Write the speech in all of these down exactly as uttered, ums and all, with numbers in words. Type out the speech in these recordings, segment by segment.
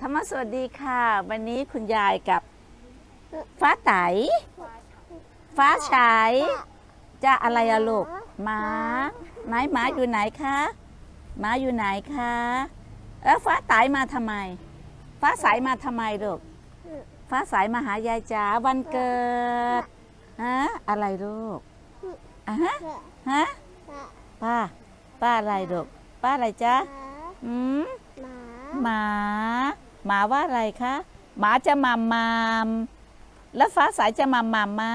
รรมสวัสดีค่ะวันนี้คุณยายกับฟ้าไตฟ้าฉายจะอะไรอะลูกหมาไหนหมาอยู่ไหนคะหมาอยู่ไหนคะเออฟ้าไตมาทำไมฟ้าใสมาทำไมลูกฟ้าใสมาหายายจ๋าวันเกิดฮะอะไรลูกอะฮะฮะป้าป้าอะไรลูกป้าอะไรจ๊ะอืมหมาหมาว่าอะไรคะหมาจะมามมามแล้วฟ้าใสจะมามมามไหม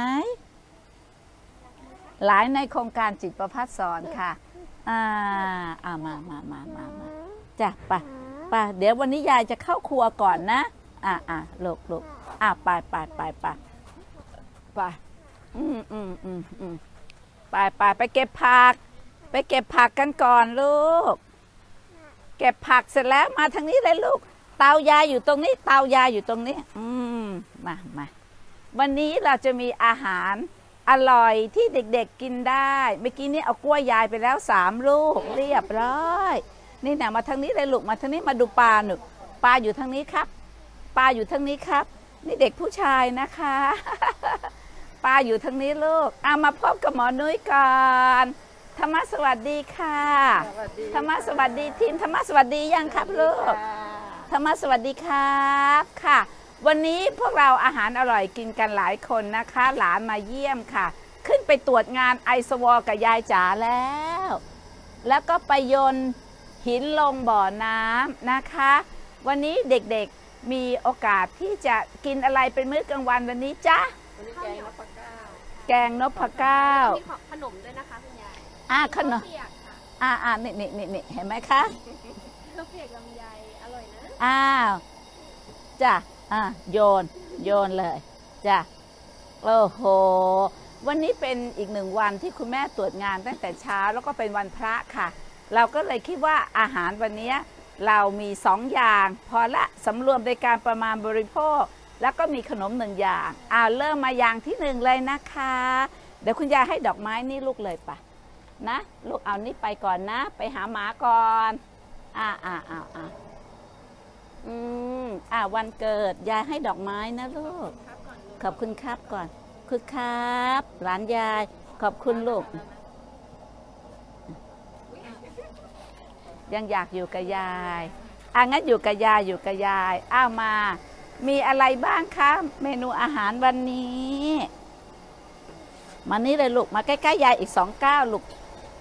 หลายในโครงการจิตประภัสสอนค่ะอ่าอ่ามามามามามาจ้ะป่ะป่ะเดี๋ยววันนี้ยายจะเข้าครัวก่อนนะอ่าอ่าลูกลูกอ่าไปไปไปไปไปอืมอืมอืมอืมไปไปไปเก็บผักไปเก็บผักกันก่อนลูกเก็บผักเสร็จแล้วมาทางนี้เลยลูกเตายายอยู่ตรงนี้เตายายอยู่ตรงนี้อืมมามาวันนี้เราจะมีอาหารอร่อยที่เด็กๆกินได้เมื่อกี้นี้เอากล้วยยายไปแล้วสามลูกเรียบร้อยนี่นะมาทางนี้เลยลูกมาทางนี้มาดูปลาหนูปลาอยู่ทางนี้ครับปลาอยู่ทางนี้ครับนี่เด็กผู้ชายนะคะปลาอยู่ทางนี้ลูกเอามาพบกับหมอนุ้ยก่อนธรรมะสวัสดีค่ะธรรมะสวัสดีทีมธรรมะสวัสดียังครับลูกธรรมะสวัสดีครับค่ะวันนี้พวกเราอาหารอร่อยกินกันหลายคนนะคะหลานมาเยี่ยมค่ะขึ้นไปตรวจงานไอสวอกับยายจ๋าแล้วแล้วก็ไปโยนหินลงบ่อน้ำนะคะวันนี้เด็กๆมีโอกาสที่จะกินอะไรเป็นมื้อกลางวันวันนี้จ๊ะแกงนพเก้าแกงนพเก้ามีขนมด้วยนะคะคุณยายอ่าขนมอ่าอ่านี่นี่นี่นี่เห็นไหมคะข้าวเปียกลำไยอร่อยนะอ้าวจ้ะอ่าโยนโยนเลยจ้ะโอ้โหวันนี้เป็นอีกหนึ่งวันที่คุณแม่ตรวจงานตั้งแต่เช้าแล้วก็เป็นวันพระค่ะเราก็เลยคิดว่าอาหารวันนี้เรามีสองอย่างพอละสำรวมในการประมาณบริโภคแล้วก็มีขนมหนึ่งอย่างอ่าเริ่มมาอย่างที่หนึ่งเลยนะคะเดี๋ยวคุณยายให้ดอกไม้นี่ลูกเลยปะนะลูกเอานี่ไปก่อนนะไปหาหมาก่อนอ่าอ่าอ่าอ่าอืมอ่าวันเกิดยายให้ดอกไม้นะลูกขอบคุณครับก่อนคุณครับหลานยายขอบคุณลูกยังอยากอยู่กับยายอ่ะงั้นอยู่กับยายอยู่กับยายอ้าวมามีอะไรบ้างคะเมนูอาหารวันนี้มานี่เลยลูกมาใกล้ๆยายอีกสองก้าวลูก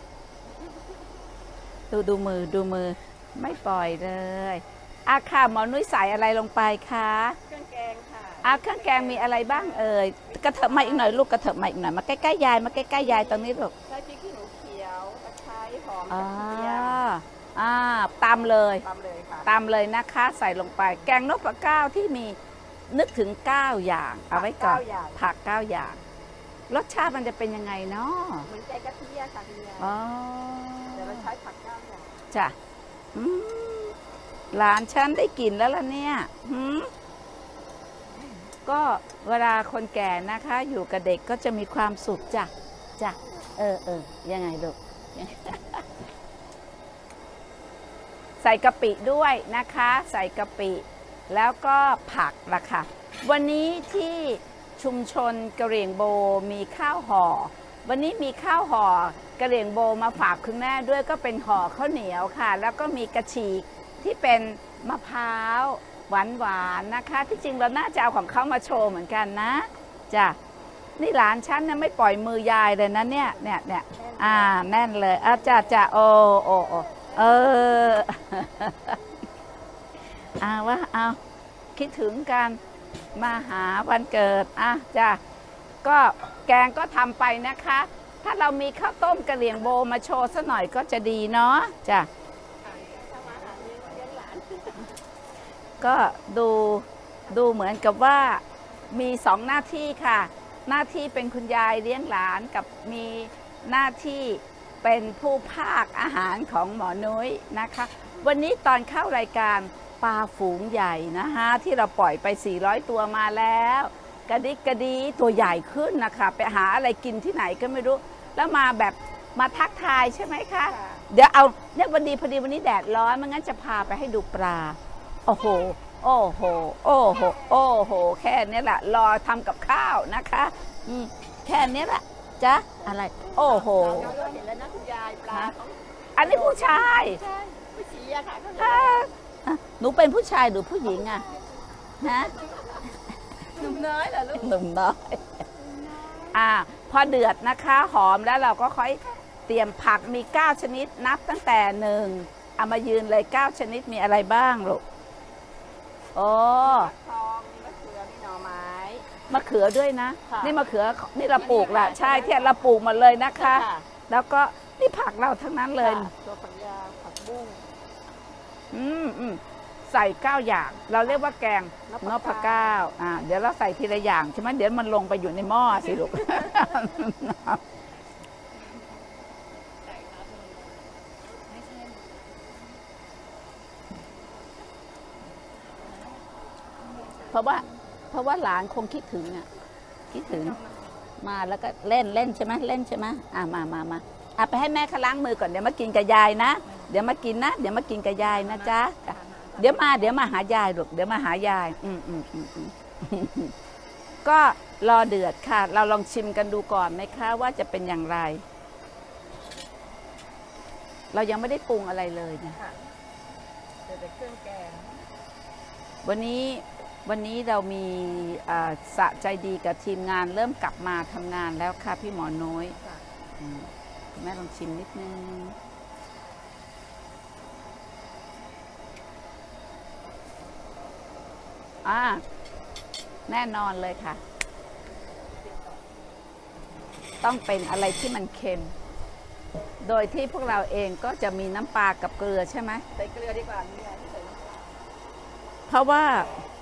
ดูดูมือดูมือไม่ปล่อยเลยอาค่ะหมอนุ้ยใส่อะไรลงไปคะเครื่องแกงค่ะอาเครื่องแกงมีอะไรบ้างเอ่ยกระเถิบมาอีกหน่อยลูกกระเถิบมาอีกหน่อยมาใกล้ๆยายมาใกล้ๆยายตรงนี้ลูกใส่พริกขี้หนูเขียวตะไคร้หอมกระเทียมอ่าตำเลยตำเลยค่ะตำเลยนะคะใส่ลงไปแกงนพเก้าที่มีนึกถึงเก้าอย่างเอาไว้ก่อนผักเก้าอย่างรสชาติมันจะเป็นยังไงเนาะเหมือนแกงกะทิค่ะคุณยายอ๋อเดี๋ยวเราใช้ผักเก้าอย่างจ้ะอืมหลานฉันได้กลิ่นแล้วล่ะเนี่ยหืมก็เวลาคนแก่นะคะอยู่กับเด็กก็จะมีความสุขจ้ะจ้ะเออเออยังไงลูกใส่กะปิด้วยนะคะใส่กะปิแล้วก็ผักละค่ะวันนี้ที่ชุมชนกะเหรี่ยงโบมีข้าวห่อวันนี้มีข้าวห่อกะเหรี่ยงโบมาฝากคุณแม่ด้วยก็เป็นห่อข้าวเหนียวค่ะแล้วก็มีกระฉีกที่เป็นมะพร้าวหวานหวานนะคะที่จริงเราน่าจะเอาของเขามาโชว์เหมือนกันนะจ้ะนี่หลานฉันเนี่ยไม่ปล่อยมือยายเลยนะเนี่ยเนี่ยเนี่ยอ่าแน่นเลยอ่ะจ้ะจ้ะโอ้โอ้โอ้เออเอาวะเอาคิดถึงกันมาหาวันเกิดอ่ะจ้ะก็แกงก็ทำไปนะคะถ้าเรามีข้าวต้มกะเหรี่ยงโบมาโชว์สักหน่อยก็จะดีเนาะจ้ะก็ดูดูเหมือนกับว่ามีสองหน้าที่ค่ะหน้าที่เป็นคุณยายเลี้ยงหลานกับมีหน้าที่เป็นผู้ภาคอาหารของหมอนุ้ยนะคะวันนี้ตอนเข้ารายการปลาฝูงใหญ่นะคะที่เราปล่อยไปสี่ร้อยตัวมาแล้วกระดิกกระดีตัวใหญ่ขึ้นนะคะไปหาอะไรกินที่ไหนก็ไม่รู้แล้วมาแบบมาทักทายใช่ไหมคะเดี๋ยวเอาเนี่ยวันดีพอดีวันนี้แดดร้อนไม่งั้นจะพาไปให้ดูปลาโอ้โหโอ้โหโอ้โหโอ้โหแค่นี้แหละรอทำกับข้าวนะคะอืมแค่นี้แหละจ๊ะอะไรโอ้โหเห็นแล้วนะคุณยายปลาเขาอันนี้ผู้ชายใช่ผู้ชีอะค่ะหนูเป็นผู้ชายหรือผู้หญิงอะฮะหนุ่มน้อยเหรอลูกหนุ่มน้อยอ่าพอเดือดนะคะหอมแล้วเราก็ค่อยเตรียมผักมีเก้าชนิดนับตั้งแต่หนึ่งเอามายืนเลยเก้าชนิดมีอะไรบ้างลูกโอ้ทองมีมะเขือมีหน่อไม้มะเขือด้วยนะนี่มะเขือนี่เราปลูกแหละใช่ที่เราปลูกหมดเลยนะคะแล้วก็นี่ผักเราทั้งนั้นเลยตัวผักยาวผักบุ้งอืมอืมใส่เก้าอย่างเราเรียกว่าแกงนพเก้าอ่าเดี๋ยวเราใส่ทีละอย่างใช่ไหมเดี๋ยวมันลงไปอยู่ในหม้อสิลูกเพราะว่าเพราะว่าหลานคงคิดถึงอ่ะคิดถึงมาแล้วก็เล่นเล่นใช่ไหมเล่นใช่ไหมอ่ามามามาอ่ะไปให้แม่เขาล้างมือก่อนเดี๋ยวมากินกับยายนะเดี๋ยวมากินนะเดี๋ยวมากินกับยายนะจ๊ะเดี๋ยวมาเดี๋ยวมาหายายลูกเดี๋ยวมาหายายอืมอืมอืมอืมก็รอเดือดค่ะเราลองชิมกันดูก่อนไหมคะว่าจะเป็นอย่างไรเรายังไม่ได้ปรุงอะไรเลยนะแต่เครื่องแกงวันนี้วันนี้เรามีสะใจดีกับทีมงานเริ่มกลับมาทำงานแล้วค่ะพี่หมอน้อยแม่ลองชิมนิดนึงอ่าแน่นอนเลยค่ะต้องเป็นอะไรที่มันเค็มโดยที่พวกเราเองก็จะมีน้ำปลากับเกลือใช่ไหมใส่เกลือดีกว่าไม่ใส่น้ำปลาเพราะว่า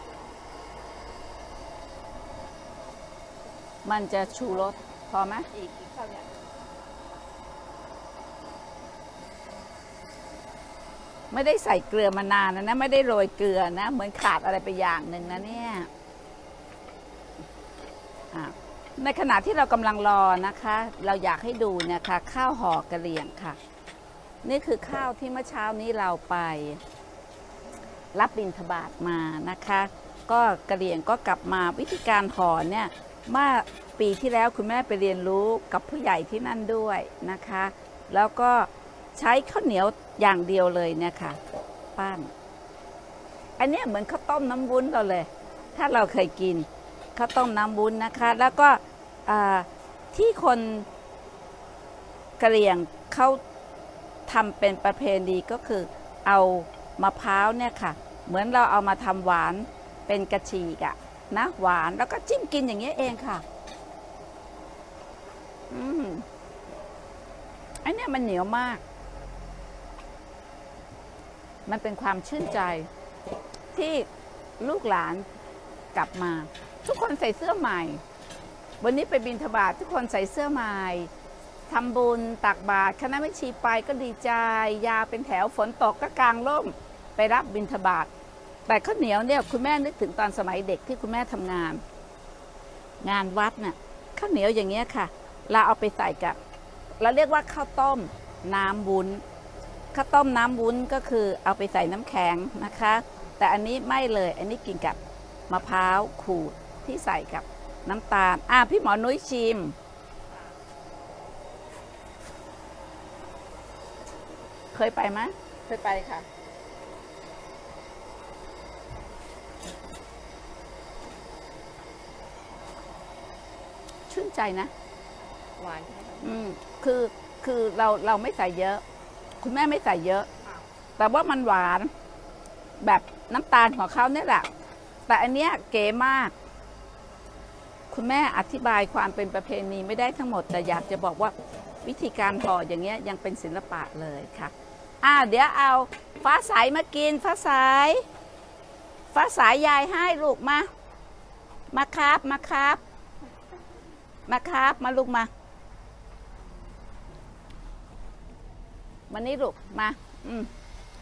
มันจะชูรสพอไหมอีกอีกเท่านี้ไม่ได้ใส่เกลือมานานนะนะไม่ได้โรยเกลือนะเหมือนขาดอะไรไปอย่างหนึ่งนะเนี่ยในขณะที่เรากำลังรอนะคะเราอยากให้ดูเนี่ยค่ะข้าวห่อกะเหรี่ยงค่ะนี่คือข้าวที่เมื่อเช้านี้เราไปรับบิณฑบาตมานะคะก็กะเหรี่ยงก็กลับมาวิธีการห่อเนี่ยเมื่อปีที่แล้วคุณแม่ไปเรียนรู้กับผู้ใหญ่ที่นั่นด้วยนะคะแล้วก็ใช้ข้าวเหนียวอย่างเดียวเลยเนี่ยค่ะปั้นอันนี้เหมือนข้าวต้มน้ำวุ้นเราเลยถ้าเราเคยกินข้าวต้มน้ำวุ้นนะคะแล้วก็ที่คนกะเหรี่ยงเขาทำเป็นประเพณีก็คือเอามะพร้าวเนี่ยค่ะเหมือนเราเอามาทำหวานเป็นกระชีกอะนะหวานแล้วก็จิ้มกินอย่างเงี้ยเองค่ะอืมไอ้นี่มันเหนียวมากมันเป็นความชื่นใจที่ลูกหลานกลับมาทุกคนใส่เสื้อใหม่วันนี้ไปบิณฑบาตทุกคนใส่เสื้อใหม่ทำบุญตักบาตรคณะแม่ชีไปก็ดีใจยาวเป็นแถวฝนตกก็กางร่มไปรับบิณฑบาตแต่ข้าวเหนียวเนี่ยคุณแม่นึกถึงตอนสมัยเด็กที่คุณแม่ทำงานงานวัดน่ะข้าวเหนียวอย่างเงี้ยค่ะเราเอาไปใส่กับเราเรียกว่าข้าวต้มน้ำวุ้นข้าวต้มน้ำวุ้นก็คือเอาไปใส่น้ำแข็งนะคะแต่อันนี้ไม่เลยอันนี้กินกับมะพร้าวขูดที่ใส่กับน้ำตาลอ่ะพี่หมอนุ้ยชิมเคยไปไหมเคยไปค่ะชื่นใจนะหวานอืมคือคือเราเราไม่ใส่เยอะคุณแม่ไม่ใส่เยอะแต่ว่ามันหวานแบบน้ำตาลของเขาเนี่ยแหละแต่อันเนี้ยเก๋มากคุณแม่อธิบายความเป็นประเพณีไม่ได้ทั้งหมดแต่อยากจะบอกว่าวิธีการห่ออย่างเงี้ยยังเป็นศิลปะเลยค่ะอ่าเดี๋ยวเอาฟ้าใสมากินฟ้าใสฟ้าใสยายให้ลูกมามาครับมาครับมาครับมาลูกมามานี่ลูกมาอืม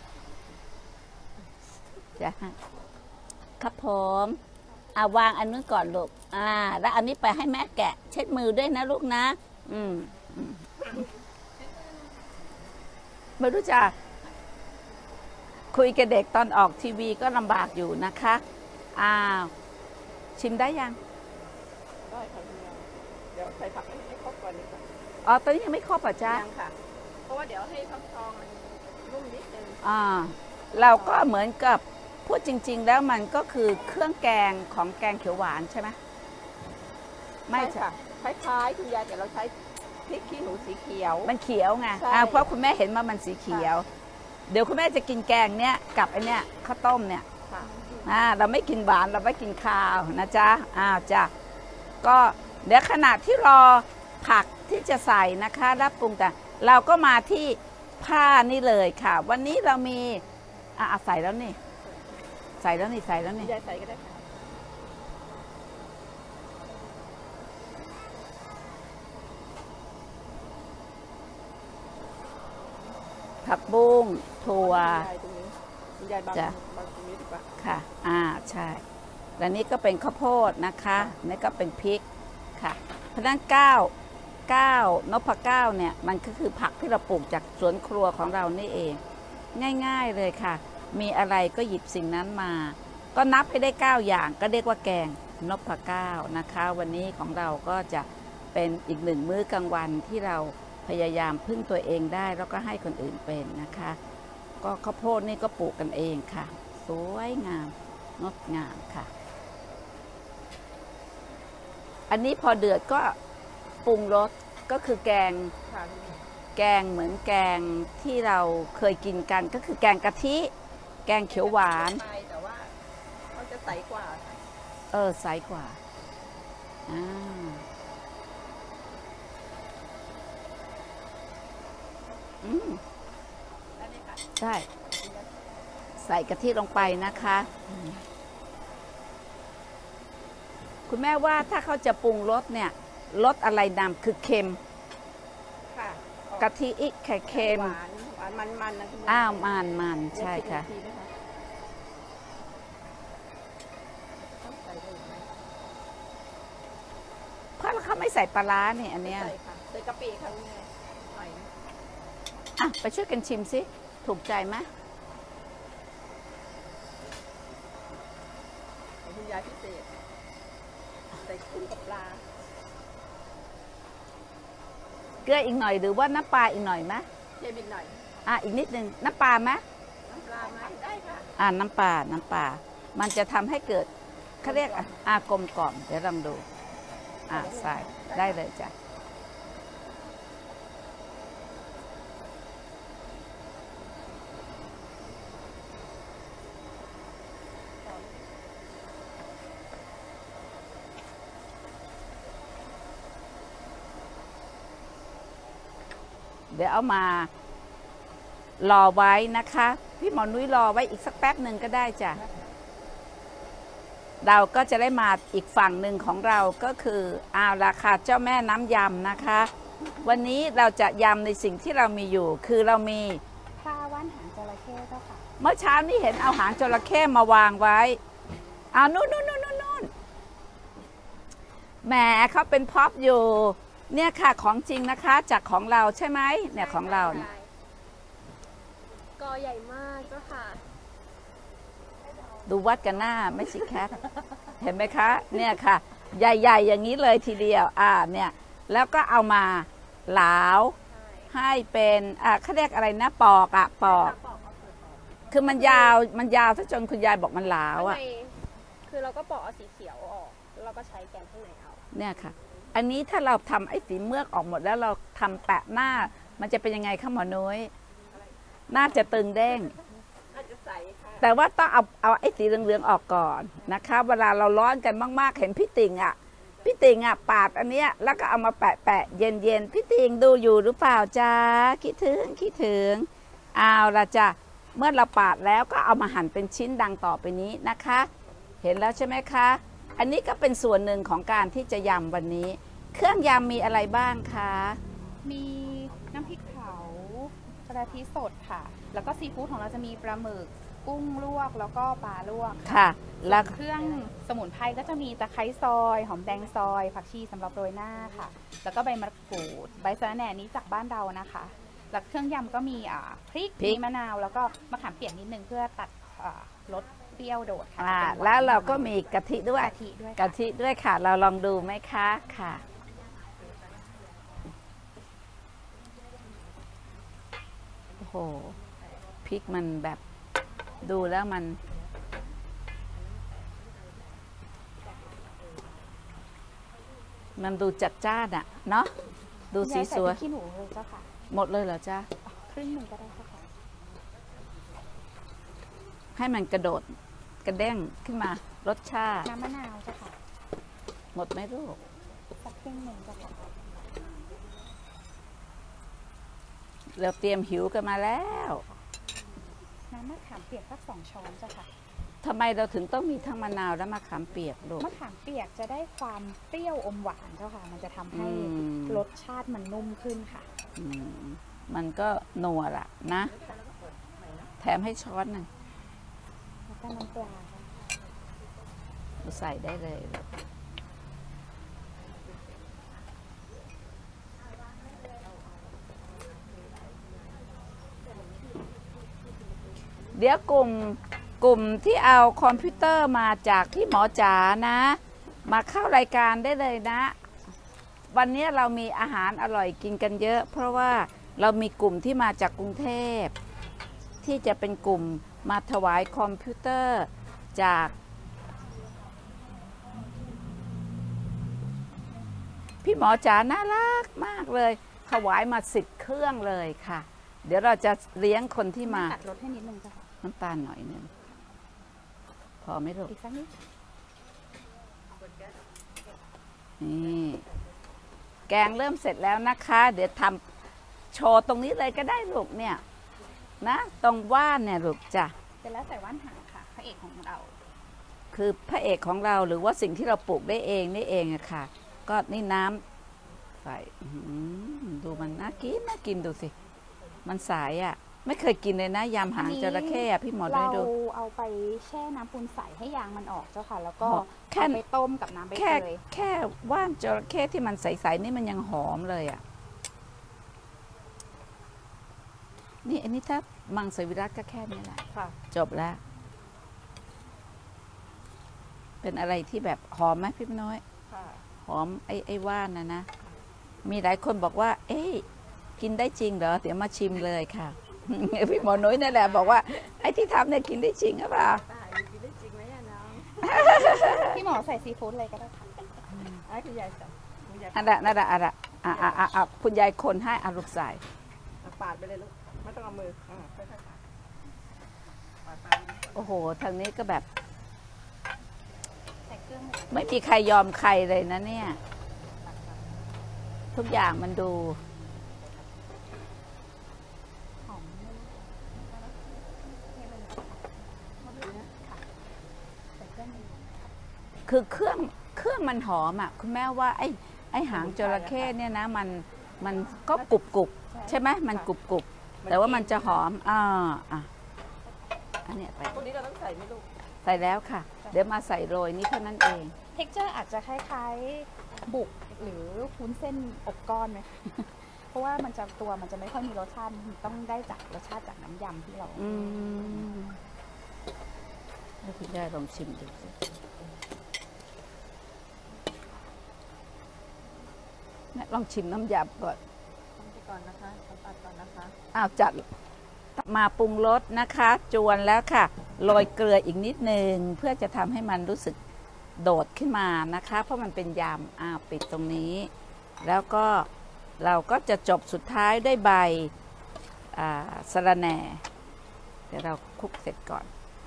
จ้ะครับผมเอาวางอันนู้นก่อนลูกอ่าแล้วอันนี้ไปให้แม่แกะเช็ดมือด้วยนะลูกนะอืมไม่รู้จะคคุยกับเด็กตอนออกทีวีก็ลำบากอยู่นะคะอ้าวชิมได้ยังได้ค่ะคุณยายเดี๋ยวใส่ผักให้ครบก่อนดีกว่าอ๋อตอนนี้ยังไม่ครบอ่ะจ๊ะยังค่ะ เพราะว่าเดี๋ยวให้ฟักทองมันนุ่มนิดนึงอ่าเราก็เหมือนกับพูดจริง ๆ แล้วมันก็คือเครื่องแกงของแกงเขียวหวานใช่ไหมไม่ใช่ใช่ค่ะคล้ายๆคุณยายแต่เราใช้พริกขี้หนูสีเขียวมันเขียวไงใช่อ่าเพราะคุณแม่เห็นว่ามันสีเขียว เดี๋ยวคุณแม่จะกินแกงเนี้ยกับไอเนี้ยข้าวต้มเนี่ยค่ะอ่าเราไม่กินหวานเราไม่กินข้าวนะจ๊ะอ้าวจ้ะก็เดี๋ยวขณะที่รอผักที่จะใส่นะคะรับปรุงแต่เราก็มาที่ผ้านี่เลยค่ะ วันนี้เรามีอ่าใส่แล้วนี่ใส่แล้วนี่ใส่แล้วคุณนี่ยายใส่ก็ได้ค่ะผักบุ้งถั่วคุณยายตรงนี้คุณยายบางจ้ะบางตรงนี้ดีกว่าค่ะอ่าใช่และนี่ก็เป็นข้าวโพดนะคะนี่ก็เป็นพริกค่ะเพราะฉะนั้นเก้าเก้านพเก้าเนี่ยมันก็คือผักที่เราปลูกจากสวนครัวของเรานี่เอง ง่ายๆเลยค่ะ มีอะไรก็หยิบสิ่งนั้นมา ก็นับให้ได้เก้าอย่างก็เรียกว่าแกงนพเก้านะคะ วันนี้ของเราก็จะเป็นอีกหนึ่งมื้อกลางวันที่เราพยายามพึ่งตัวเองได้แล้วก็ให้คนอื่นเป็นนะคะ ก็ข้าวโพดนี่ก็ปลูกกันเองค่ะ สวยงามงดงามค่ะ อันนี้พอเดือดก็ปรุงรสก็คือแกงค่ะคุณยายแกงเหมือนแกงที่เราเคยกินกันก็คือแกงกะทิ แกงเขียวหวานไปแต่ว่าเขาจะใสกว่าค่ะเออใสกว่าอ่าอืมได้เลยค่ะใช่ใส่กะทิลงไปนะคะอืมคุณแม่ว่าถ้าเขาจะปรุงรสเนี่ยรสอะไรนำคือเค็มค่ะออกกะทิอีกไข่เค็มหวานหวานมันมันๆนะคุณยายอ้าวมันมันใช่ค่ะเดี๋ยวสิบนาทีนต้องใส่ได้อีกไหมเพราะเขาไม่ใส่ปลาร้าเนี่ยอันเนี้ยใส่ค่ะใส่กะปิค่ะคุณยายหน่อยนะอ่ะไปช่วยกันชิมสิถูกใจไหมของคุณยายพิเศษใส่กุ้งกับปลาเกลืออีกหน่อยหรือว่าน้ำปลาอีกหน่อยไหมเค็มอีกหน่อยอ่ะอีกนิดนึงน้ำปลาไหมน้ำปลาไหมได้ค่ะอ่าน้ำปลา น้ำปลา มันจะทำให้เกิดเขาเรียกอ่ะอากลมกล่อม เดี๋ยวลองดู อ่าใส่ได้เลยจ้ะ เดี๋ยวเอามารอไว้นะคะ พี่หมอนุ้ยรอไว้อีกสักแป๊บหนึ่งก็ได้จ้ะ เราก็จะได้มาอีกฝั่งหนึ่งของเราก็คือเอาราคาเจ้าแม่น้ำยำนะคะ วันนี้เราจะยำในสิ่งที่เรามีอยู่ คือเรามีผ้าว่านหางจระเข้เจ้าค่ะเมื่อเช้านี้เห็นเอาหางจระเข้มาวางไว้เอานู่นนู่นนู่นนู่นนู่นแหมเขาเป็นพ็อปอยู่ เนี่ยค่ะของจริงนะคะจากของเราใช่ไหมเนี่ยของเราเนี่ยกอใหญ่มากเจ้าค่ะดูวัดกันหน้าไม่ใช่แคท เห็นไหมคะ เนี่ยค่ะ ใหญ่ ๆ อย่างนี้เลยทีเดียว อ่า เนี่ย แล้วก็เอามาหลาวให้เป็นอ่าเขาเรียกอะไรนะ ปอกอะปอก คือมันยาว มันยาวซะจนคุณยายบอกมันหลาวอะคือเราก็ปอกเอาสีเขียวออกแล้วเราก็ใช้แกนข้างในเอาเนี่ยค่ะ อันนี้ถ้าเราทำไอ้สีเมือกออกหมดแล้วเราทำแปะหน้า มันจะเป็นยังไงคะหมอนุ้ยน่าจะตึงเด้งอาจจะใสค่ะแต่ว่าต้องเอาเอาไอ้สีเหลืองๆออกก่อนนะคะ เวลาเราร้อนกันมากๆเห็นพี่ติ่งอ่ะพี่ติ่งอ่ะปาดอันเนี้ยแล้วก็เอามาแปะแปะเย็นๆพี่ติ่งดูอยู่หรือเปล่าจ๊ะคิดถึงคิดถึงเอาละจ้ะเมื่อเราปาดแล้วก็เอามาหั่นเป็นชิ้นดังต่อไปนี้นะคะ เห็นแล้วใช่ไหมคะ อันนี้ก็เป็นส่วนหนึ่งของการที่จะยำวันนี้ เครื่องยำมีอะไรบ้างคะมีน้ำพริกเผา กระทิสดค่ะ แล้วก็ซีฟู้ดของเราจะมีปลาหมึก กุ้งลวก แล้วก็ปลาลวกค่ะแล้แล้ว วเครื่องสมุนไพรก็จะมีตะไคร้ซอย หอมแดงซอย ผักชีสำหรับโรยหน้าค่ะ แล้วก็ใบมะกรูด ใบสะระแหน่นี้จากบ้านเรานะคะแล้วเครื่องยำก็มีอ่าพริกพริมีกมะนาวแล้วก็มะขามเปียกนิดนึงเพื่อตัดอ่ารสเปรี้ยวโดดค่ะอ่าจะเป็นหนแล้วเราก็มีกะทิด้วยกะทิด้วยกะทิด้วยค่ะ เราลองดูไหมคะค่ะ โอ้โหพริกมันแบบดูแล้วมัน มันดูจัดจ้านอะเนาะดูสีสวยใส่พริกขี้หนูเลยเจ้าค่ะหมดเลยเหรอจ๊ะครึ่งหนึ่งก็ได้เจ้าค่ะให้มันกระโดดกระเด้งขึ้นมารสชาติน้ำมะนาวเจ้าค่ะหมดไหมลูกสักครึ่งหนึ่งเจ้าค่ะเราเตรียมหิวกันมาแล้วน้ำมะขามเปียกสักสองช้อนเจ้าค่ะทำไมเราถึงต้องมีทั้งมะนาวและมะขามเปียกลูกมะขามเปียกจะได้ความเปรี้ยวอมหวานเจ้าค่ะ มันจะทำให้อืมรสชาติมันนุ่มขึ้นค่ะอืมมันก็นัวละนะ แถมให้ช้อนหนึ่งแล้วก็น้ำปลาค่ะใส่ได้เลยลูกเดี๋ยวกลุ่มกลุ่มที่เอาคอมพิวเตอร์มาจากที่หมอจ๋านะ มาเข้ารายการได้เลยนะ วันนี้เรามีอาหารอร่อยกินกันเยอะ เพราะว่าเรามีกลุ่มที่มาจากกรุงเทพ ที่จะเป็นกลุ่มมาถวายคอมพิวเตอร์จาก พี่หมอจ๋าน่ารักมากเลยถวายมาสิบเครื่องเลยค่ะ เดี๋ยวเราจะเลี้ยงคนที่มาตัดรสให้นิดนึงเจ้าค่ะน้ำตาลหน่อยหนึ่งพอไหมลูกอีกสักนิดนี่แกงเริ่มเสร็จแล้วนะคะ เดี๋ยวทำโชว์ตรงนี้เลยก็ได้ลูกเนี่ยนะ ตรงว่านเนี่ยลูกจ้ะเสร็จแล้วใส่ว่านหางค่ะพระเอกของเราคือพระเอกของเราหรือว่าสิ่งที่เราปลูกได้เองนี่เองอะค่ะ ก็นี่น้ำใส่อื้อหือดูมันน่ากินน่ากินดูสิ มันสายอะไม่เคยกินเลยนะยำหางจระเข้อะพี่หมอได้เราดูเอาไปแช่น้ำปูนใสให้ยางมันออกเจ้าค่ะ แล้วก็แค่เอาไปต้มกับน้ำใบแค่เตยแค่ว่านจระเข้ที่มันใสๆนี่มันยังหอมเลยอะนี่อันนี้ถ้ามังสวิรัตก็แค่นี้แหละค่ะจบแล้ว เป็นอะไรที่แบบหอมไหมพี่น้อยค่ะหอมไอ้ไอ้ว่านนะนะ มีหลายคนบอกว่า เอ๊ะกินได้จริงเหรอ เดี๋ยวมาชิมเลยค่ะ พี่หมอนุ้ยนั่นแหละบอกว่าไอ้ที่ทำเนี่ยกินได้จริงหรือเปล่าตายกินได้จริงไหมอะน้องพี่หมอใส่ซีฟู้ดเลยก็ได้ค่ะไอ้คุณยายใส่คุณยายอันละนั่นละอันละอ่ะอ่ะอ่ะอ่ะคุณยายคนให้อาลูกใส่ปาดไปเลยลูกไม่ต้องเอามืออ่าค่อยๆปาดปาดไปโอ้โห ทางนี้ก็แบบใส่เครื่องไม่มีใครยอมใครเลยนะเนี่ย ทุกอย่างมันดูหอมใส่เครื่องคือเครื่องเครื่องมันหอมอ่ะคุณแม่ว่าไอ้ไอ้หางจระเข้เนี่ยนะมันมันก็กรุบกรุบใช่ไหมมันกรุบกรุบแต่ว่ามันจะหอมอ่าอ่ะอันเนี้ยไปพวกนี้เราต้องใส่ไหมลูกใส่แล้วค่ะ เดี๋ยวมาใส่โรยนี่เท่านั้นเองเท็กเจอร์อาจจะคล้ายๆบุกหรือวุ้นเส้นอบก้อนไหมคะ เพราะว่ามันจะตัวมันจะไม่ค่อยมีรสชาติมันต้องได้จากรสชาติจากน้ำยำที่เราอืมให้คุณยายลองชิมดูสิแม่ลองชิมน้ำยำก่อนทำไปก่อนนะคะทำปาดก่อนนะคะอ้าวจัดมาปรุงรสนะคะ จวนแล้วค่ะโรยเกลืออีกนิดนึงเพื่อจะทำให้มันรู้สึกโดดขึ้นมานะคะ เพราะมันเป็นยำอ้าวปิดตรงนี้ แล้วก็เราก็จะจบสุดท้ายด้วยใบอ่าสะระแหน่ เดี๋ยวเราคลุกเสร็จก่อน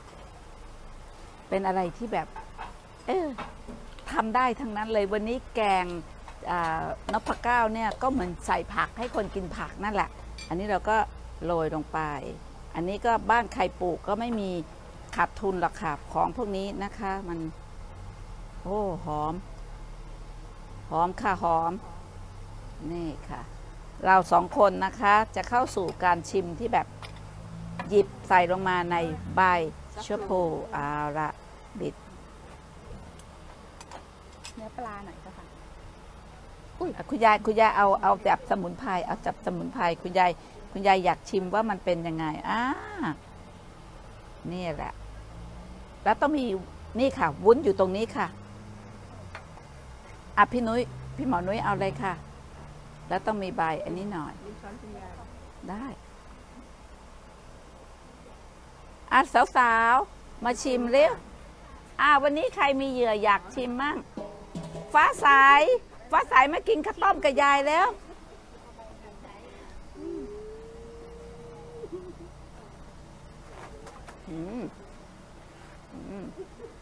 เป็นอะไรที่แบบ เออทำได้ทั้งนั้นเลยวันนี้แกงนพเก้าเนี่ยก็เหมือนใส่ผักให้คนกินผักนั่นแหละ อันนี้เราก็โรยลงไป อันนี้ก็บ้านใครปลูกก็ไม่มีขาดทุนหรอกค่ะของพวกนี้นะคะมันโอ้หอม หอมค่ะหอมนี่ค่ะ เราสองคนนะคะจะเข้าสู่การชิมที่แบบหยิบใส่ลงมาในใบชะพูเอาละบิดเนื้อปลาหน่อยเจ้าค่ะคุณยายคุณยายเอาเอาจับสมุนไพรเอาจับสมุนไพรคุณยายคุณยายอยากชิมว่ามันเป็นยังไงอ่านี่แหละแล้วต้องมีนี่ค่ะวุ้นอยู่ตรงนี้ค่ะอ่ะพี่นุ้ยพี่หมอนุ้ยเอาเลยค่ะแล้วต้องมีใบอันนี้หน่อยมีช้อนคุณยายได้อ่ะสาวๆมาชิมเร็วอ่ะวันนี้ใครมีเหยื่ออยากชิมมั่งฟ้าใสฟ้าใสมากินข้าวต้มกับยายแล้วอืมอืม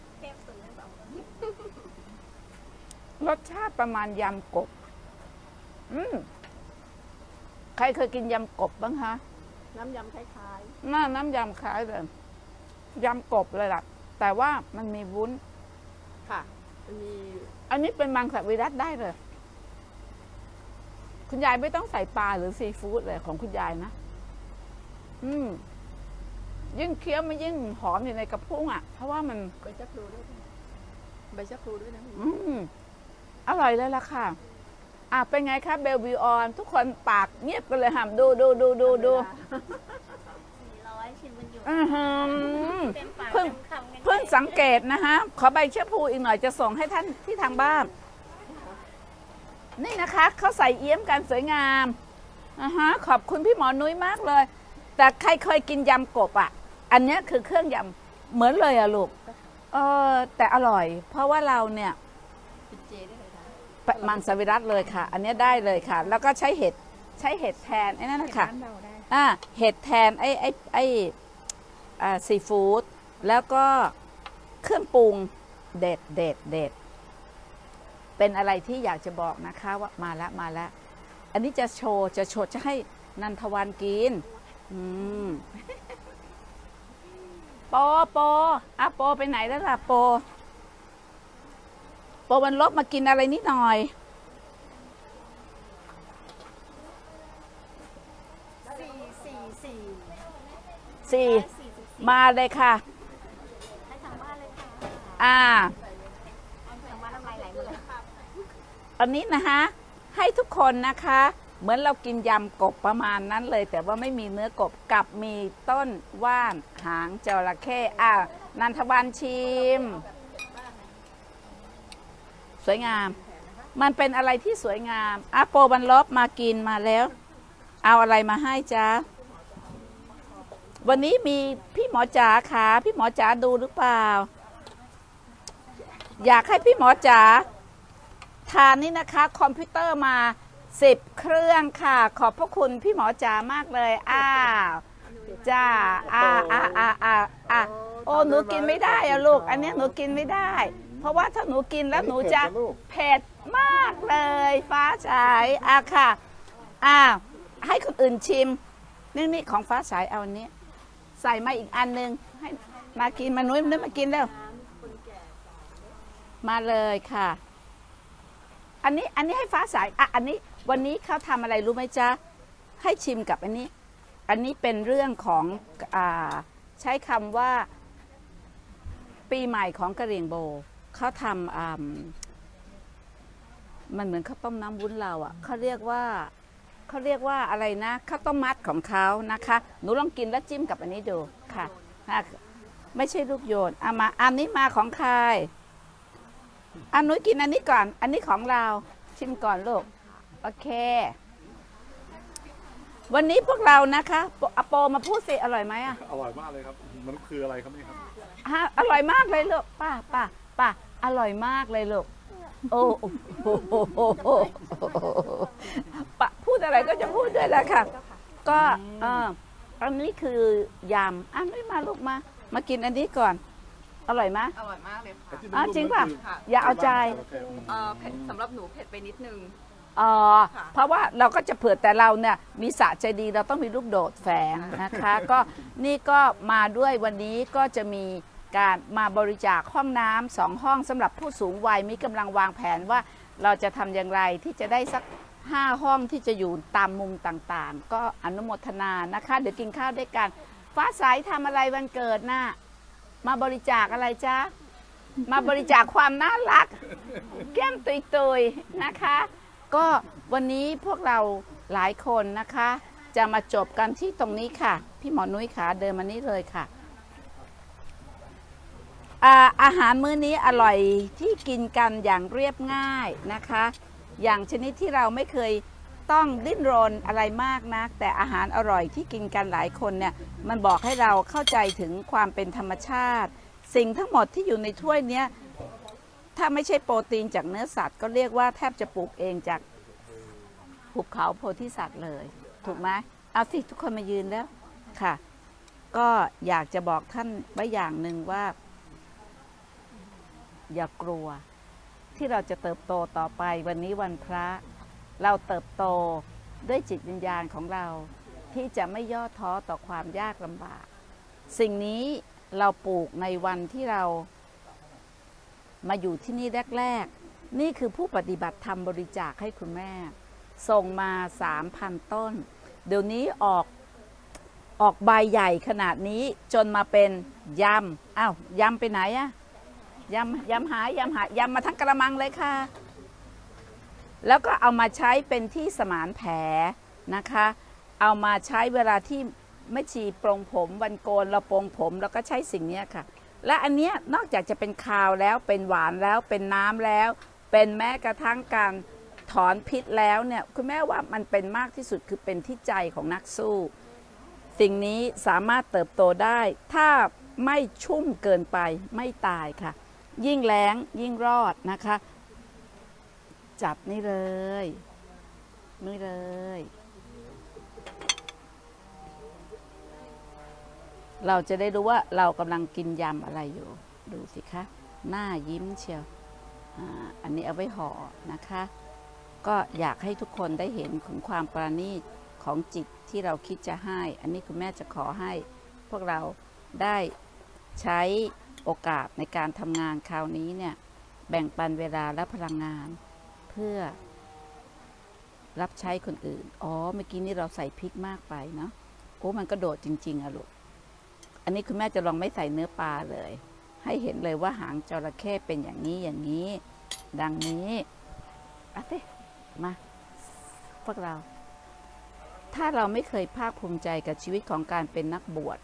รสชาติประมาณยำกบอืมใครเคยกินยำกบบ้างคะน้ำยำคล้ายน่าน้ำยำคล้ายเลยยำกบเลยล่ะ แต่ว่ามันมีวุ้นๆค่ะมันมีอันนี้เป็นมังสวิรัติได้เลย คุณยายไม่ต้องใส่ปลาหรือซีฟู้ดเลยของคุณยายนะ อืมยิ่งเคี้ยวมันยิ่งหอมอยู่ในกระพุ้งอ่ะ เพราะว่ามันใบชะพลูด้วยนะใบชะพลูด้วยนะอืมอร่อยเลยล่ะค่ะ อ่ะเป็นไงคะเบลวิออน ทุกคนปากเงียบกันเลยหามดูดูดูดูดูสี่ร้อยชิมกันอยู่อือหือเต็มปากเพิ่งเต็มคำกันเพิ่งสังเกตนะฮะ ขอใบเชื้อพูอีกหน่อยจะส่งให้ท่านที่ทางบ้าน นี่นะคะเขาใส่เอี้ยมกันสวยงามนะฮะขอบคุณพี่หมอนุ้ยมากเลย แต่ใครเคยกินยำกบอ่ะ อันเนี้ยคือเครื่องยำเหมือนเลยอะลูก เออแต่อร่อย เพราะว่าเราเนี่ยเป็นเจได้เลยนะมังสวิรัติเลยค่ะ อันเนี้ยได้เลยค่ะ แล้วก็ใช้เห็ดใช้เห็ดแทนไอ้นั่นนะคะร้านเราได้อ่าเห็ดแทนไอ้ไอ้ไอ้อ่าซีฟู้ดแล้วก็เครื่องปรุงเด็ดเด็ดเด็ดเป็นอะไรที่อยากจะบอกนะคะว่ามาแล้วมาแล้ว อันนี้จะโชว์จะโชว์จะให้นันทวันกินอืมโปโปอ่ะโปไปไหนแล้วล่ะโปโปวันลบมากินอะไรนิดหน่อยสี่สี่สี่สี่สี่สิบมาเลยค่ะให้ทางบ้านเลยค่ะอ่าทางบ้านน้ำลายไหลหมดเลยตอนนี้นะคะให้ทุกคนนะคะ เหมือนเรากินยำกบประมาณนั้นเลย แต่ว่าไม่มีเนื้อกบกับมีต้นว่านหางจระเข้อ่านันทวันชิม สวยงาม มันเป็นอะไรที่สวยงามอ่ะโปบันลบมากินมาแล้ว เอาอะไรมาให้จ๊ะวันนี้มีพี่หมอจ๋าค่ะพี่หมอจ๋าดูหรือเปล่า อยากให้พี่หมอจ๋าทานนี่นะคะคอมพิวเตอร์มาสิบเครื่องค่ะ ขอบพระคุณพี่หมอจ๋ามากเลยอ้าวจ้าอ่าอ่าอ่าอ่าอ่าโอ้หนูกินไม่ได้อะลูก อันนี้หนูกินไม่ได้ เพราะว่าถ้าหนูกินแล้วหนูจะเผ็ดมากเลยฟ้าฉายอ่ะค่ะอ้าวให้คนอื่นชิมนี่นี่ของฟ้าฉายเอาอันนี้ ใส่มาอีกอันนึงให้มากินมานุ้ยนุ้ยมากินแล้วมาเลยค่ะ อันนี้อันนี้ให้ฟ้าใสอ่ะอันนี้วันนี้เขาทำอะไรรู้ไหมจ๊ะให้ชิมกับอันนี้ อันนี้เป็นเรื่องของอ่าใช้คำว่าปีใหม่ของกะเหรี่ยงโบเขาทำอ่ามันเหมือนข้าวต้มน้ำวุ้นเราอ่ะเขาเรียกว่าเขาเรียกว่าอะไรนะข้าวต้มมัดของเขานะคะหนูลองกินแล้วจิ้มกับอันนี้ดูค่ะไม่ใช่ลูกโยนเอามาอันนี้มาของใครอันนุ้ยกินอันนี้ก่อนอันนี้ของเราชิมก่อนลูกโอเควันนี้พวกเรานะคะอโปมาพูดสิอร่อยไหมอ่ะอร่อยมากเลยครับ มันคืออะไรครับนี่ครับฮะอร่อยมากเลยลูกป้าป้าป้าอร่อยมากเลยลูกโอ้โหป้าพูดอะไรก็จะพูดด้วยแหละค่ะก็เอออันนี้คือยำอันนี้มาลูกมามากินอันนี้ก่อนอร่อยไหมอร่อยมากเลยค่ะอ๋อจริงป่ะอย่าเอาใจเอ่อเผ็ดสำหรับหนูเผ็ดไปนิดนึงอ๋อค่ะเพราะว่าเราก็จะเผื่อแต่เราเนี่ยมีสระใจดีเราต้องมีลูกโดดแฝงนะคะ ก็นี่ก็มาด้วยวันนี้ก็จะมีการมาบริจาคห้องน้ำสองห้องสำหรับผู้สูงวัยมีกำลังวางแผนว่าเราจะทำอย่างไรที่จะได้สักห้าห้องที่จะอยู่ตามมุมต่างๆ ก็อนุโมทนานะคะเดี๋ยวกินข้าวด้วยกันฟ้าใสทำอะไรวันเกิดน่ะมาบริจาคอะไรจ๊ะมาบริจาคความน่ารักแก้มตุยๆนะคะก็วันนี้พวกเราหลายคนนะคะจะมาจบกันที่ตรงนี้ค่ะพี่หมอนุ้ยขาเดินมานี้เลยค่ะอาอาหารมื้อนี้อร่อยที่กินกันอย่างเรียบง่ายนะคะอย่างชนิดที่เราไม่เคยต้องดิ้นรนอะไรมากนักแต่อาหารอร่อยที่กินกันหลายคนเนี่ยมันบอกให้เราเข้าใจถึงความเป็นธรรมชาติสิ่งทั้งหมดที่อยู่ในถ้วยนี้ถ้าไม่ใช่โปรตีนจากเนื้อสัตว์ก็เรียกว่าแทบจะปลูกเองจากภูเขาโพธิสัตว์เลยถูกไหมเอาสิทุกคนมายืนแล้วค่ะก็อยากจะบอกท่านไว้อย่างหนึ่งว่าอย่ากลัวที่เราจะเติบโตต่อไปวันนี้วันพระเราเติบโตด้วยจิตวิญญาณของเราที่จะไม่ย่อท้อต่อความยากลำบากสิ่งนี้เราปลูกในวันที่เรามาอยู่ที่นี่แรกๆนี่คือผู้ปฏิบัติธรรมบริจาคให้คุณแม่ส่งมา สามพัน ต้นเดี๋ยวนี้ออกออกใบใหญ่ขนาดนี้จนมาเป็นยำอ้าวยำไปไหนอะยำยำหายยำหายยำมาทั้งกระมังเลยค่ะแล้วก็เอามาใช้เป็นที่สมานแผลนะคะเอามาใช้เวลาที่ไม่ชีปรงผมวันโกนเราปรงผมแล้วก็ใช้สิ่งนี้ค่ะและอันเนี้ยนอกจากจะเป็นคาวแล้วเป็นหวานแล้วเป็นน้ำแล้วเป็นแม้กระทั่งการถอนพิษแล้วเนี่ยคุณแม่ว่ามันเป็นมากที่สุดคือเป็นที่ใจของนักสู้สิ่งนี้สามารถเติบโตได้ถ้าไม่ชุ่มเกินไปไม่ตายค่ะยิ่งแล้งยิ่งรอดนะคะจับนี่เลยนี่เลยเราจะได้รู้ว่าเรากำลังกินยำอะไรอยู่ดูสิคะหน้ายิ้มเชียว อ่า อันนี้เอาไว้ห่อนะคะก็อยากให้ทุกคนได้เห็นถึงความปราณีตของจิตที่เราคิดจะให้อันนี้คุณแม่จะขอให้พวกเราได้ใช้โอกาสในการทำงานคราวนี้เนี่ยแบ่งปันเวลาและพลังงานเพื่อรับใช้คนอื่นอ๋อเมื่อกี้นี้เราใส่พริกมากไปเนาะโอ้มันก็โดดจริงๆอะลูกอันนี้คุณแม่จะลองไม่ใส่เนื้อปลาเลยให้เห็นเลยว่าหางจระเข้เป็นอย่างนี้อย่างนี้ดังนี้อ่ะสิมาพวกเราถ้าเราไม่เคยภาคภูมิใจกับชีวิตของการเป็นนักบวช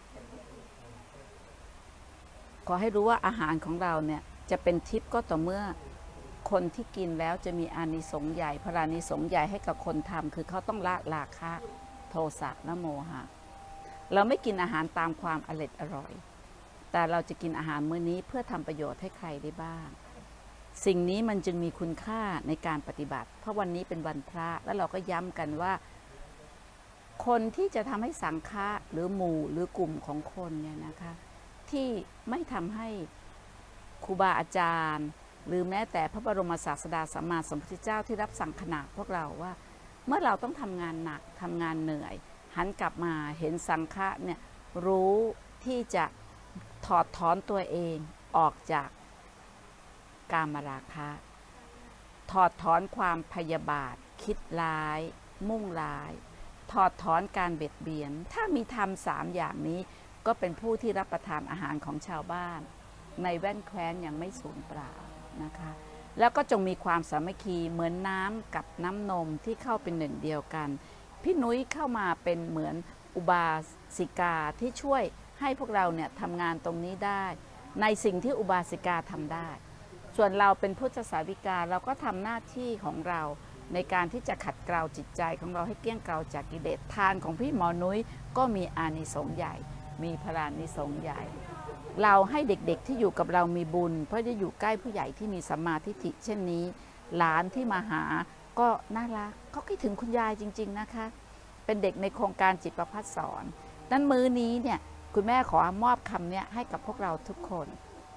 ขอให้รู้ว่าอาหารของเราเนี่ยจะเป็นทิพย์ก็ต่อเมื่อคนที่กินแล้วจะมีอานิสงส์ใหญ่พระอานิสงส์ใหญ่ให้กับคนทำคือเขาต้องละราคะโทสะและโมหะเราไม่กินอาหารตามความอร่อยอร่อยแต่เราจะกินอาหารมื้อนี้เพื่อทำประโยชน์ให้ใครได้บ้างสิ่งนี้มันจึงมีคุณค่าในการปฏิบัติเพราะวันนี้เป็นวันพระแล้วเราก็ย้ำกันว่าคนที่จะทำให้สังฆะหรือหมู่หรือกลุ่มของคนเนี่ยนะคะที่ไม่ทำให้ครูบาอาจารย์หรือแม้แต่พระบรมศาสดาสัมมาสัมพุทธเจ้าที่รับสั่งขนาดพวกเราว่าเมื่อเราต้องทำงานหนักทำงานเหนื่อยหันกลับมาเห็นสังฆะเนี่ยรู้ที่จะถอดถอนตัวเองออกจากกามราคะถอดถอนความพยาบาทคิดร้ายมุ่งร้ายถอดถอนการเบียดเบียนถ้ามีธรรมสามอย่างนี้ก็เป็นผู้ที่รับประทานอาหารของชาวบ้านในแว่นแคว้นยังไม่สูญเปล่านะคะแล้วก็จงมีความสามัคคีเหมือนน้ำกับน้ำนมที่เข้าเป็นหนึ่งเดียวกันพี่นุ้ยเข้ามาเป็นเหมือนอุบาสิกาที่ช่วยให้พวกเราเนี่ยทำงานตรงนี้ได้ในสิ่งที่อุบาสิกาทำได้ส่วนเราเป็นพุทธสาวิกาเราก็ทำหน้าที่ของเราในการที่จะขัดเกลาจิตใจของเราให้เกลี้ยงเกลาจากกิเลสทานของพี่หมอนุ้ยก็มีอานิสงส์ใหญ่มีพลานิสงส์ใหญ่เราให้เด็กๆที่อยู่กับเรามีบุญเพราะจะอยู่ใกล้ผู้ใหญ่ที่มีสัมมาทิฏฐิเช่นนี้หลานที่มาหาก็น่ารักเขาคิดถึงคุณยายจริงๆนะคะเป็นเด็กในโครงการจิตประภัสสอนนั้นมื้อนี้เนี่ยคุณแม่ขอมอบคำนี้ให้กับพวกเราทุกคน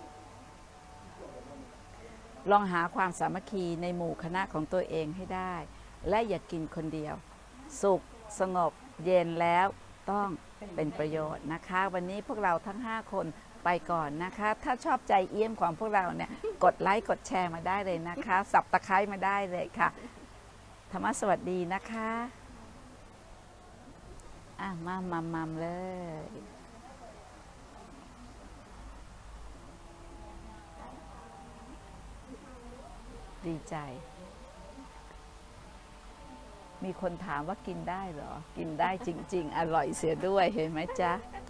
ลองหาความสามัคคีในหมู่คณะของตัวเองให้ได้และอย่ากินคนเดียวสุขสงบเย็นแล้วต้องเป็นประโยชน์นะคะวันนี้พวกเราทั้งห้าคนไปก่อนนะคะถ้าชอบใจเอี้ยมของพวกเราเนี่ยกดไลค์กดแชร์มาได้เลยนะคะสับตะไคร้มาได้เลยค่ะธรรมะสวัสดีนะคะอ่ะมามัมมัมเลยดีใจมีคนถามว่ากินได้เหรอ กินได้จริง ๆ อร่อยเสียด้วยเห็นไหมจ๊ะ